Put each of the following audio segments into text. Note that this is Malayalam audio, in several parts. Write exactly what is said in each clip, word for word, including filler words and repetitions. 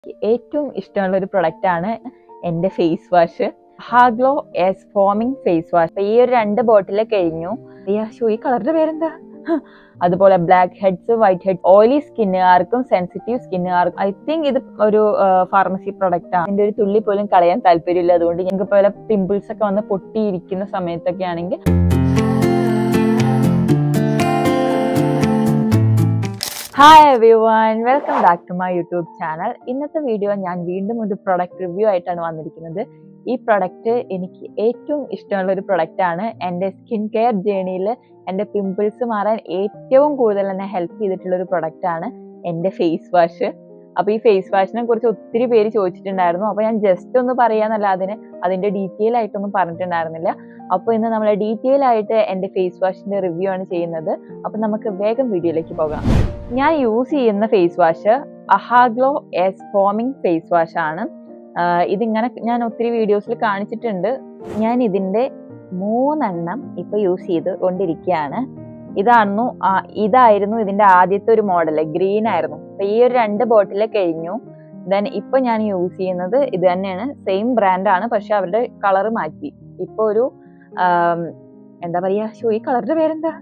ഏറ്റവും ഇഷ്ടമുള്ള ഒരു പ്രൊഡക്റ്റ് ആണ് എൻ്റെ face wash. Ahaglow S foaming face wash. ഈ ഒരു രണ്ട് ബോട്ടിൽ കഴിഞ്ഞു. ഷോ ഈ കളറിന്റെ പേരെന്താ? അതുപോലെ black heads, white heads, oily സ്കിന്നുകാർക്കും സെൻസിറ്റീവ് സ്കിന്നുകാർക്കും ഐ തിങ്ക് ഇത് ഒരു ഫാർമസി പ്രൊഡക്റ്റ് ആണ്. ഇതിന്റെ ഒരു തുള്ളി പോലും കളയാൻ താല്പര്യമില്ല. അതുകൊണ്ട് ഞങ്ങൾക്ക് പോലെ പിമ്പിൾസ് ഒക്കെ വന്ന് പൊട്ടിയിരിക്കുന്ന സമയത്തൊക്കെ ആണെങ്കിൽ hi everyone, welcome back to my YouTube channel. ഇന്നത്തെ വീഡിയോ ഞാൻ വീണ്ടും ഒരു പ്രൊഡക്റ്റ് റിവ്യൂ ആയിട്ടാണ് വന്നിരിക്കുന്നത്. ഈ പ്രൊഡക്റ്റ് എനിക്ക് ഏറ്റവും ഇഷ്ടമുള്ള ഒരു പ്രൊഡക്റ്റ് ആണ്. എൻ്റെ സ്കിൻ കെയർ ജേണിയിൽ എൻ്റെ പിമ്പിൾസ് മാറാൻ ഏറ്റവും കൂടുതൽ എന്നെ ഹെൽപ്പ് ചെയ്തിട്ടുള്ള ഒരു പ്രൊഡക്റ്റ് ആണ് എൻ്റെ ഫേസ് വാഷ്. അപ്പോൾ ഈ ഫേസ് വാഷിനെ കുറിച്ച് ഒത്തിരി പേര് ചോദിച്ചിട്ടുണ്ടായിരുന്നു. അപ്പോൾ ഞാൻ ജസ്റ്റ് ഒന്ന് പറയാന്നല്ല, അതിന് അതിൻ്റെ ഡീറ്റെയിൽ ആയിട്ടൊന്നും പറഞ്ഞിട്ടുണ്ടായിരുന്നില്ല. അപ്പോൾ ഇന്ന് നമ്മൾ ഡീറ്റെയിൽ ആയിട്ട് എൻ്റെ ഫേസ് വാഷിൻ്റെ റിവ്യൂ ആണ് ചെയ്യുന്നത്. അപ്പോൾ നമുക്ക് വേഗം വീഡിയോയിലേക്ക് പോകാം. ഞാൻ യൂസ് ചെയ്യുന്ന face wash Ahaglow S foaming face wash ആണ്. ഇതിങ്ങനെ ഞാൻ ഒത്തിരി വീഡിയോസിൽ കാണിച്ചിട്ടുണ്ട്. ഞാൻ ഇതിൻ്റെ മൂന്നെണ്ണം ഇപ്പോൾ യൂസ് ചെയ്ത് കൊണ്ടിരിക്കുകയാണ്. ഇതായിരുന്നു ഇതായിരുന്നു ഇതിൻ്റെ ആദ്യത്തെ ഒരു മോഡല്, ഗ്രീൻ ആയിരുന്നു. അപ്പോൾ ഈ ഒരു രണ്ട് ബോട്ടിൽ കഴിഞ്ഞു. ദെൻ ഇപ്പോൾ ഞാൻ യൂസ് ചെയ്യുന്നത് ഇത് തന്നെയാണ്, സെയിം ബ്രാൻഡാണ്, പക്ഷെ അവരുടെ കളർ മാറ്റി. ഇപ്പോൾ ഒരു എന്താ പറയുക, ഷോ ഈ കളറിന്റെ പേരെന്താ?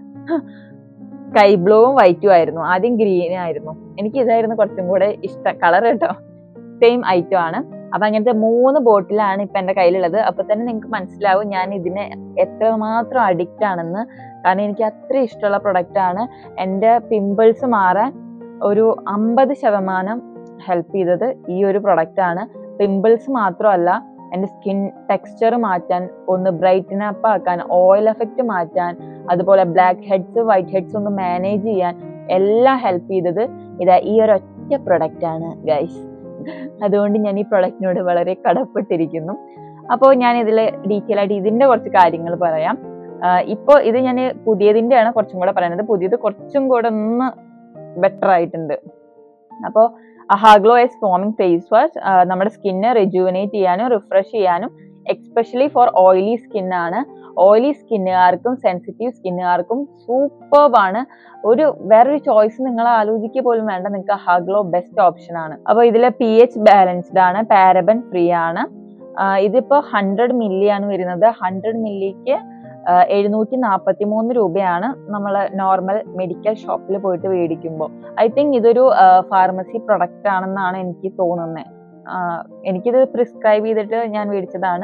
സ്കൈ ബ്ലൂവും വൈറ്റും ആയിരുന്നു. ആദ്യം ഗ്രീൻ ആയിരുന്നു. എനിക്ക് ഇതായിരുന്നു കുറച്ചും കൂടെ ഇഷ്ടം കളർ കേട്ടോ. സെയിം ഐറ്റം ആണ്. അപ്പൊ അങ്ങനത്തെ മൂന്ന് ബോട്ടിലാണ് ഇപ്പൊ എൻ്റെ കയ്യിലുള്ളത്. അപ്പൊ തന്നെ നിങ്ങൾക്ക് മനസ്സിലാവും ഞാൻ ഇതിന് എത്രമാത്രം അഡിക്റ്റ് ആണെന്ന്. കാരണം എനിക്ക് അത്ര ഇഷ്ടമുള്ള പ്രൊഡക്റ്റ് ആണ്. എൻ്റെ പിമ്പിൾസ് മാറാൻ ഒരു അമ്പത് ശതമാനം ഹെൽപ്പ് ചെയ്തത് ഈ ഒരു പ്രൊഡക്റ്റ് ആണ്. പിമ്പിൾസ് മാത്രമല്ല, എൻ്റെ സ്കിൻ ടെക്സ്ചർ മാറ്റാൻ, ഒന്ന് ബ്രൈറ്റൻ അപ്പ് ആക്കാൻ, ഓയിൽ എഫക്റ്റ് മാറ്റാൻ, അതുപോലെ ബ്ലാക്ക് ഹെഡ്സ്, വൈറ്റ് ഹെഡ്സ് ഒന്ന് മാനേജ് ചെയ്യാൻ എല്ലാം ഹെൽപ്പ് ചെയ്തത് ഇതാ ഈ ഒരു ഒറ്റ പ്രൊഡക്റ്റ് ആണ് ഗൈസ്. അതുകൊണ്ട് ഞാൻ ഈ പ്രൊഡക്റ്റിനോട് വളരെ കടപ്പെട്ടിരിക്കുന്നു. അപ്പോൾ ഞാൻ ഇതിൽ ഡീറ്റെയിൽ ആയിട്ട് ഇതിൻ്റെ കുറച്ച് കാര്യങ്ങൾ പറയാം. ഇപ്പോൾ ഇത് ഞാൻ പുതിയതിൻ്റെയാണ് കുറച്ചും കൂടെ പറയുന്നത്. പുതിയത് കുറച്ചും കൂടെ ഒന്ന് ബെറ്റർ ആയിട്ടുണ്ട്. അപ്പോൾ Ahaglow S foaming face wash നമ്മുടെ സ്കിന്നെ റിജുവനേറ്റ് ചെയ്യാനും റിഫ്രഷ് ചെയ്യാനും എക്സ്പെഷ്യലി ഫോർ ഓയിലി സ്കിന്നാണ്. ഓയിലി സ്കിന്നുകാർക്കും സെൻസിറ്റീവ് സ്കിന്നുകാർക്കും സൂപ്പർബാണ്. ഒരു വേറൊരു ചോയ്സ് നിങ്ങൾ ആലോചിക്കുക പോലും വേണ്ട, നിങ്ങൾക്ക് ഹാഗ്ലോ ബെസ്റ്റ് ഓപ്ഷൻ ആണ്. അപ്പോൾ ഇതിലെ പി എച്ച് ബാലൻസ്ഡ് ആണ്, പാരബൻ ഫ്രീ ആണ്. ഇതിപ്പോൾ ഹൺഡ്രഡ് മില്ലി ആണ് വരുന്നത്. ഹൺഡ്രഡ് മില്ലിക്ക് എഴുന്നൂറ്റി നാൽപ്പത്തി മൂന്ന് രൂപയാണ് നമ്മൾ നോർമൽ മെഡിക്കൽ ഷോപ്പിൽ പോയിട്ട് മേടിക്കുമ്പോൾ. ഐ തിങ്ക് ഇതൊരു ഫാർമസി പ്രൊഡക്റ്റ് ആണെന്നാണ് എനിക്ക് തോന്നുന്നത്. എനിക്കിത് പ്രിസ്ക്രൈബ് ചെയ്തിട്ട് ഞാൻ മേടിച്ചതാണ്.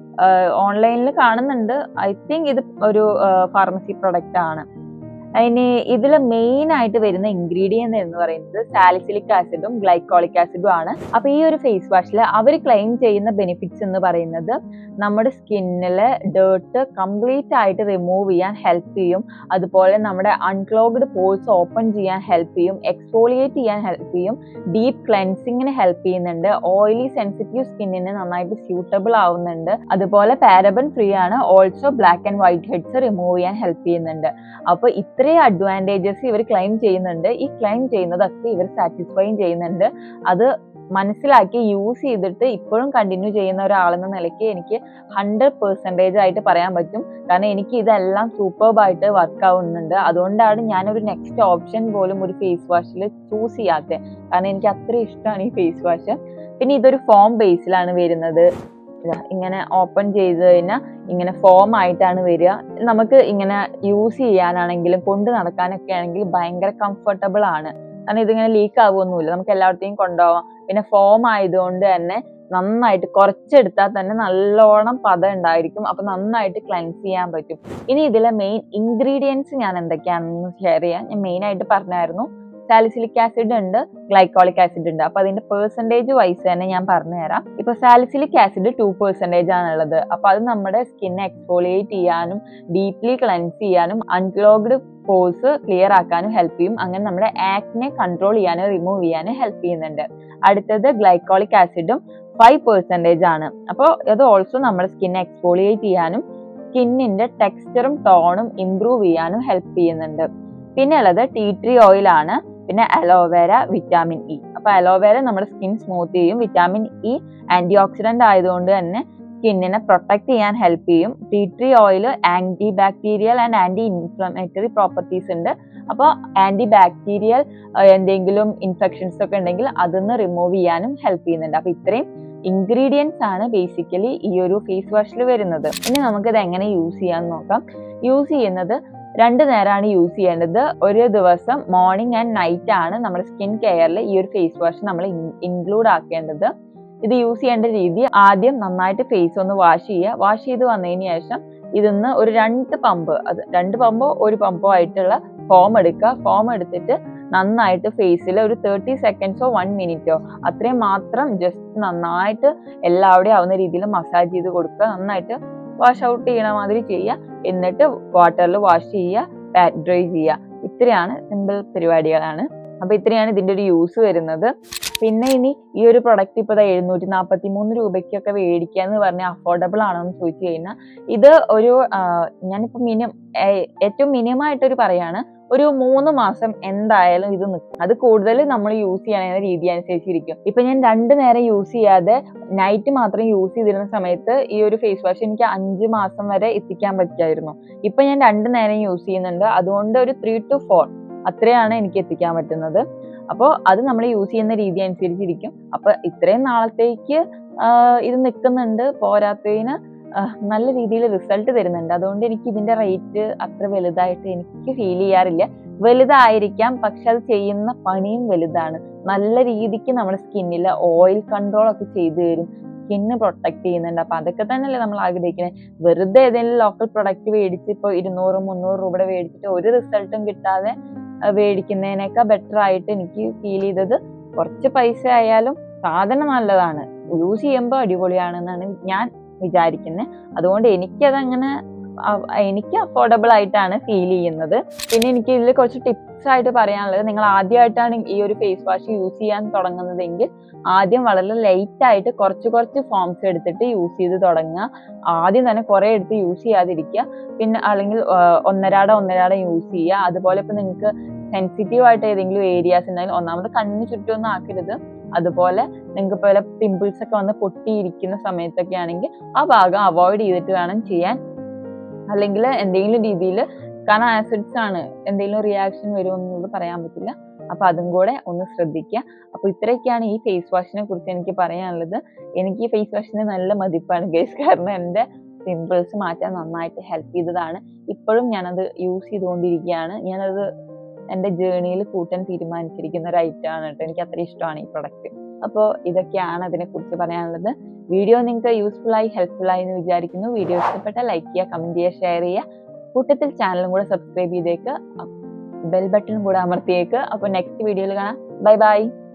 ഓൺലൈനിൽ കാണുന്നുണ്ട്. ഐ തിങ്ക് ഇത് ഒരു ഫാർമസി പ്രൊഡക്റ്റ് ആണ്. അതിന് ഇതിൽ മെയിൻ ആയിട്ട് വരുന്ന ഇൻഗ്രീഡിയന്റ് എന്ന് പറയുന്നത് സാലിസിലിക് ആസിഡും ഗ്ലൈക്കോളിക് ആസിഡും ആണ്. അപ്പൊ ഈ ഒരു ഫേസ് വാഷിൽ അവർ ക്ലെയിം ചെയ്യുന്ന ബെനിഫിറ്റ്സ് എന്ന് പറയുന്നത് നമ്മുടെ സ്കിന്നിലെ ഡേർട്ട് കംപ്ലീറ്റ് ആയിട്ട് റിമൂവ് ചെയ്യാൻ ഹെൽപ്പ് ചെയ്യും. അതുപോലെ നമ്മുടെ അൺക്ലോഗ്ഡ് പോഴ്സ് ഓപ്പൺ ചെയ്യാൻ ഹെൽപ്പ് ചെയ്യും, എക്സ്ഫോളിയേറ്റ് ചെയ്യാൻ ഹെൽപ്പ് ചെയ്യും, ഡീപ്പ് ക്ലെൻസിങ്ങിന് ഹെൽപ്പ് ചെയ്യുന്നുണ്ട്, ഓയിലി സെൻസിറ്റീവ് സ്കിന്നിന് നന്നായിട്ട് സ്യൂട്ടബിൾ ആവുന്നുണ്ട്. അതുപോലെ പാരബൻ ഫ്രീ ആണ്. Also black and white heads remove ചെയ്യാൻ ഹെൽപ്പ് ചെയ്യുന്നുണ്ട്. അപ്പൊ ഇത്രയും അഡ്വാൻറ്റേജസ് ഇവർ ക്ലെയിം ചെയ്യുന്നുണ്ട്. ഈ ക്ലെയിം ചെയ്യുന്നതൊക്കെ ഇവർ സാറ്റിസ്ഫൈയും ചെയ്യുന്നുണ്ട്. അത് മനസ്സിലാക്കി യൂസ് ചെയ്തിട്ട് ഇപ്പോഴും കണ്ടിന്യൂ ചെയ്യുന്ന ഒരാളെന്ന നിലയ്ക്ക് എനിക്ക് ഹൺഡ്രഡ് പെർസെൻറ്റേജ് ആയിട്ട് പറയാൻ പറ്റും. കാരണം എനിക്ക് ഇതെല്ലാം സൂപ്പർബായിട്ട് വർക്ക് ആവുന്നുണ്ട്. അതുകൊണ്ടാണ് ഞാനൊരു നെക്സ്റ്റ് ഓപ്ഷൻ പോലും ഒരു ഫേസ് വാഷിൽ ചൂസ് ചെയ്യാത്തത്. കാരണം എനിക്ക് അത്ര ഇഷ്ടമാണ് ഈ ഫേസ് വാഷ്. പിന്നെ ഇതൊരു ഫോം ബേസിലാണ് വരുന്നത്. ഇങ്ങനെ ഓപ്പൺ ചെയ്ത് കഴിഞ്ഞാൽ ഇങ്ങനെ ഫോം ആയിട്ടാണ് വരിക. നമുക്ക് ഇങ്ങനെ യൂസ് ചെയ്യാനാണെങ്കിലും കൊണ്ട് നടക്കാനൊക്കെ ആണെങ്കിൽ ഭയങ്കര കംഫർട്ടബിൾ ആണ്. കാരണം ഇതിങ്ങനെ ലീക്ക് ആവുമൊന്നുമില്ല, നമുക്ക് എല്ലായിടത്തേക്കും കൊണ്ടുപോകാം. പിന്നെ ഫോം ആയതുകൊണ്ട് തന്നെ നന്നായിട്ട് കുറച്ചെടുത്താൽ തന്നെ നല്ലോണം പത ഉണ്ടായിരിക്കും. അപ്പൊ നന്നായിട്ട് ക്ലെൻസ് ചെയ്യാൻ പറ്റും. ഇനി ഇതിലെ മെയിൻ ഇൻഗ്രീഡിയൻസ് ഞാൻ എന്തൊക്കെയാണെന്ന് ഷെയർ ചെയ്യാം. ഞാൻ മെയിൻ ആയിട്ട് പറഞ്ഞായിരുന്നു, സാലിസിലിക് ആസിഡ് ഉണ്ട്, ഗ്ലൈക്കോളിക് ആസിഡ് ഉണ്ട്. അപ്പൊ അതിന്റെ പെർസെൻറ്റേജ് വൈസ് തന്നെ ഞാൻ പറഞ്ഞുതരാം. ഇപ്പൊ സാലിസിലിക് ആസിഡ് ടു പെർസെൻറ്റേജ് ആണുള്ളത്. അപ്പൊ അത് നമ്മുടെ സ്കിന്നെ എക്സ്ഫോളിയേറ്റ് ചെയ്യാനും ഡീപ്ലി ക്ലെൻസ് ചെയ്യാനും അൺക്ലോഗ്ഡ് പോഴ്സ് ക്ലിയർ ആക്കാനും ഹെൽപ്പ് ചെയ്യും. അങ്ങനെ നമ്മുടെ ആക്നെ കൺട്രോൾ ചെയ്യാനും റിമൂവ് ചെയ്യാനും ഹെൽപ്പ് ചെയ്യുന്നുണ്ട്. അടുത്തത് ഗ്ലൈക്കോളിക് ആസിഡും ഫൈവ് പെർസെൻറ്റേജ് ആണ്. അപ്പോൾ അത് ഓൾസോ നമ്മുടെ സ്കിന്നെ എക്സ്ഫോളിയേറ്റ് ചെയ്യാനും സ്കിന്നിന്റെ ടെക്സ്ചറും ടോണും ഇംപ്രൂവ് ചെയ്യാനും ഹെൽപ്പ് ചെയ്യുന്നുണ്ട്. പിന്നെ ഉള്ളത് ടീ ട്രീ ഓയിൽ ആണ്. പിന്നെ അലോവേര, വിറ്റാമിൻ ഇ. അപ്പൊ അലോവേര നമ്മുടെ സ്കിൻ സ്മൂത്ത് ചെയ്യും. വിറ്റാമിൻ ഇ ആന്റി ഓക്സിഡന്റ് ആയതുകൊണ്ട് തന്നെ സ്കിന്നിനെ പ്രൊട്ടക്ട് ചെയ്യാൻ ഹെൽപ്പ് ചെയ്യും. Tea tree oil anti bacterial and anti inflammatory properties ഉണ്ട്. അപ്പോൾ ആന്റി ബാക്ടീരിയൽ എന്തെങ്കിലും ഇൻഫെക്ഷൻസ് ഒക്കെ ഉണ്ടെങ്കിൽ അതൊന്ന് റിമൂവ് ചെയ്യാനും ഹെൽപ്പ് ചെയ്യുന്നുണ്ട്. അപ്പൊ ഇത്രയും ഇൻഗ്രീഡിയൻസ് ആണ് ബേസിക്കലി ഈ ഒരു ഫേസ് വാഷിൽ വരുന്നത്. ഇനി നമുക്കിത് എങ്ങനെ യൂസ് ചെയ്യാന്ന് നോക്കാം. യൂസ് ചെയ്യുന്നത് രണ്ട് നേരമാണ് യൂസ് ചെയ്യേണ്ടത്. ഒരു ദിവസം മോർണിംഗ് ആൻഡ് നൈറ്റ് ആണ് നമ്മുടെ സ്കിൻ കെയറിൽ ഈ ഒരു ഫേസ് വാഷ് നമ്മൾ ഇൻക്ലൂഡ് ആക്കേണ്ടത്. ഇത് യൂസ് ചെയ്യേണ്ട രീതി, ആദ്യം നന്നായിട്ട് ഫേസ് ഒന്ന് വാഷ് ചെയ്യുക. വാഷ് ചെയ്ത് വന്നതിന് ശേഷം ഇതിന്ന് ഒരു രണ്ട് പമ്പ്, അത് രണ്ട് പമ്പോ ഒരു പമ്പോ ആയിട്ടുള്ള ഫോം എടുക്കുക. ഫോം എടുത്തിട്ട് നന്നായിട്ട് ഫേസിൽ ഒരു തേർട്ടി സെക്കൻഡ്സോ വൺ മിനിറ്റോ അത്രയും മാത്രം ജസ്റ്റ് നന്നായിട്ട് എല്ലാവിടെയും ആവുന്ന രീതിയിൽ മസാജ് ചെയ്ത് കൊടുക്കുക. നന്നായിട്ട് വാഷ് ഔട്ട് ചെയ്യണ മാതിരി ചെയ്യുക. എന്നിട്ട് വാട്ടറിൽ വാഷ് ചെയ്യുക, പാറ്റ് ഡ്രൈ ചെയ്യുക. ഇത്രയാണ് സിമ്പിൾ പരിപാടികളാണ്. അപ്പൊ ഇത്രയാണ് ഇതിന്റെ ഒരു യൂസ് വരുന്നത്. പിന്നെ ഇനി ഈ ഒരു പ്രൊഡക്റ്റ് ഇപ്പോൾ എഴുന്നൂറ്റി നാൽപ്പത്തി മൂന്ന് രൂപയ്ക്കൊക്കെ മേടിക്കുക എന്ന് പറഞ്ഞാൽ അഫോർഡബിൾ ആണോ എന്ന് ചോദിച്ചു കഴിഞ്ഞാൽ, ഇത് ഒരു ഞാനിപ്പോൾ മിനിമം ഏറ്റവും മിനിമം ആയിട്ടൊരു പറയാണ്, ഒരു മൂന്ന് മാസം എന്തായാലും ഇത് നിൽക്കും. അത് കൂടുതൽ നമ്മൾ യൂസ് ചെയ്യണ രീതി അനുസരിച്ചിരിക്കും. ഇപ്പൊ ഞാൻ രണ്ടു നേരം യൂസ് ചെയ്യാതെ നൈറ്റ് മാത്രം യൂസ് ചെയ്തിരുന്ന സമയത്ത് ഈ ഒരു ഫേസ് വാഷ് എനിക്ക് അഞ്ച് മാസം വരെ എത്തിക്കാൻ പറ്റുമായിരുന്നു. ഇപ്പൊ ഞാൻ രണ്ടു നേരം യൂസ് ചെയ്യുന്നുണ്ട്, അതുകൊണ്ട് ഒരു ത്രീ ടു ഫോർ അത്രയാണ് എനിക്ക് എത്തിക്കാൻ പറ്റുന്നത്. അപ്പോൾ അത് നമ്മൾ യൂസ് ചെയ്യുന്ന രീതി അനുസരിച്ചിരിക്കും. അപ്പൊ ഇത്രയും നാളത്തേക്ക് ഇത് നിൽക്കുന്നുണ്ട്, പോരാത്തതിന് നല്ല രീതിയിൽ റിസൾട്ട് തരുന്നുണ്ട്. അതുകൊണ്ട് എനിക്ക് ഇതിന്റെ റേറ്റ് അത്ര വലുതായിട്ട് എനിക്ക് ഫീൽ ചെയ്യാറില്ല. വലുതായിരിക്കാം, പക്ഷെ അത് ചെയ്യുന്ന പണിയും വലുതാണ്. നല്ല രീതിക്ക് നമ്മുടെ സ്കിന്നിൽ ഓയിൽ കൺട്രോൾ ഒക്കെ ചെയ്തു തരും, സ്കിന്ന് പ്രൊട്ടക്ട് ചെയ്യുന്നുണ്ട്. അപ്പൊ അതൊക്കെ തന്നെയല്ലേ നമ്മൾ ആഗ്രഹിക്കുന്നത്. വെറുതെ ഏതെങ്കിലും ലോക്കൽ പ്രൊഡക്റ്റ് മേടിച്ച് ഇപ്പോൾ ഇരുന്നൂറ് മുന്നൂറ് രൂപയുടെ മേടിച്ചിട്ട് ഒരു റിസൾട്ടും കിട്ടാതെ മേടിക്കുന്നതിനേക്കാൾ ബെറ്റർ ആയിട്ട് എനിക്ക് ഫീൽ ചെയ്തത്, കുറച്ച് പൈസ ആയാലും സാധനം നല്ലതാണ്, യൂസ് ചെയ്യുമ്പോൾ അടിപൊളിയാണെന്നാണ് ഞാൻ വിചാരിക്കുന്നത്. അതുകൊണ്ട് എനിക്കതങ്ങനെ എനിക്ക് അഫോർഡബിൾ ആയിട്ടാണ് ഫീൽ ചെയ്യുന്നത്. പിന്നെ എനിക്ക് ഇതിൽ കുറച്ച് ടിപ്സ് ആയിട്ട് പറയാനുള്ളത്, നിങ്ങൾ ആദ്യമായിട്ടാണ് ഈ ഒരു ഫേസ് വാഷ് യൂസ് ചെയ്യാൻ തുടങ്ങുന്നതെങ്കിൽ ആദ്യം വളരെ ലൈറ്റ് ആയിട്ട് കുറച്ച് കുറച്ച് ഫോംസ് എടുത്തിട്ട് യൂസ് ചെയ്ത് തുടങ്ങുക. ആദ്യം തന്നെ കുറെ എടുത്ത് യൂസ് ചെയ്യാതിരിക്കുക. പിന്നെ അല്ലെങ്കിൽ ഒന്നരാട ഒന്നരാട യൂസ് ചെയ്യുക. അതുപോലെ ഇപ്പൊ നിങ്ങൾക്ക് സെൻസിറ്റീവ് ആയിട്ട് ഏതെങ്കിലും ഏരിയാസ് ഉണ്ടെങ്കിൽ ഒന്നാമത് കണ്ണിന് ചുറ്റുമൊന്നും ആക്കരുത്. അതുപോലെ നിങ്ങൾക്ക് പോലെ പിമ്പിൾസ് ഒക്കെ വന്ന് പൊട്ടിയിരിക്കുന്ന സമയത്തൊക്കെ ആണെങ്കിൽ ആ ഭാഗം അവോയ്ഡ് ചെയ്തിട്ട് വേണം ചെയ്യാൻ. അല്ലെങ്കിൽ എന്തെങ്കിലും രീതിയിൽ, കാരണം ആസിഡ്സ് ആണ്, എന്തെങ്കിലും റിയാക്ഷൻ വരുമെന്നുള്ളത് പറയാൻ പറ്റില്ല. അപ്പൊ അതും കൂടെ ഒന്ന് ശ്രദ്ധിക്കുക. അപ്പൊ ഇത്രയൊക്കെയാണ് ഈ ഫേസ് വാഷിനെ കുറിച്ച് എനിക്ക് പറയാനുള്ളത്. എനിക്ക് ഈ ഫേസ് വാഷിന് നല്ല മതിപ്പാണ് ഗൈസ്, കാരണം എൻ്റെ പിമ്പിൾസ് മാറ്റാൻ നന്നായിട്ട് ഹെൽപ്പ് ചെയ്തതാണ്. ഇപ്പോഴും ഞാനത് യൂസ് ചെയ്തുകൊണ്ടിരിക്കുകയാണ്. ഞാനത് എൻ്റെ ജേണിയിൽ കൂട്ടാൻ തീരുമാനിച്ചിരിക്കുന്ന ഒരു ഐറ്റം ആണ് കേട്ടോ. എനിക്ക് അത്ര ഇഷ്ടമാണ് ഈ പ്രൊഡക്റ്റ്. അപ്പോൾ ഇതൊക്കെയാണ് അതിനെക്കുറിച്ച് പറയാനുള്ളത്. വീഡിയോ നിങ്ങൾക്ക് യൂസ്ഫുൾ ആയി ഹെൽപ്ഫുൾ ആയി എന്ന് വിചാരിക്കുന്നു. വീഡിയോ ഇഷ്ടപ്പെട്ടാൽ ലൈക്ക് ചെയ്യുക, കമന്റ് ചെയ്യുക, ഷെയർ ചെയ്യുക. കൂട്ടത്തിൽ ചാനലും കൂടെ സബ്സ്ക്രൈബ് ചെയ്തേക്ക്, ബെൽ ബട്ടൺ കൂടെ അമർത്തിയേക്ക്. അപ്പോൾ നെക്സ്റ്റ് വീഡിയോയിൽ കാണാം. Bye by.